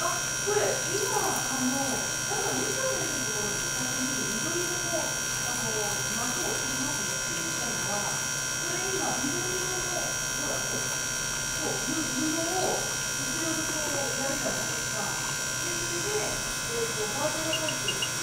これ、今、ただ、西田先生のところに先に緑色の膜を取りますねって言ったのは、これ今、緑色の、ほら、そう、布を後ろにこうやるじゃないですか。で、それで、バージョンが書いてる。